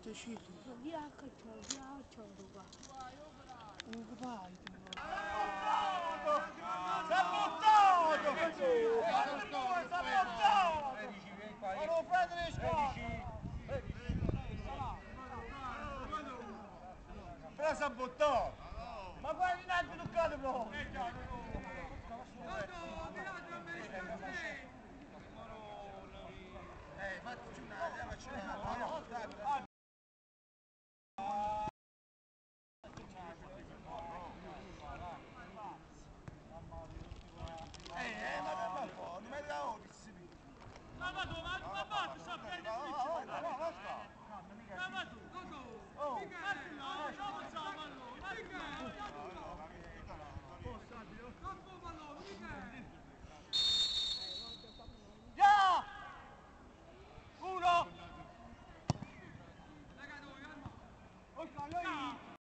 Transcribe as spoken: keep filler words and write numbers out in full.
uscito. Via a cacciare, via a cacciare qua. Non che fai? S'è buttato! S'è buttato! Ma non prendere le scarpe! Però s'è buttato! Ma guarda in alto toccato proprio! Eh, fatti una, facci una.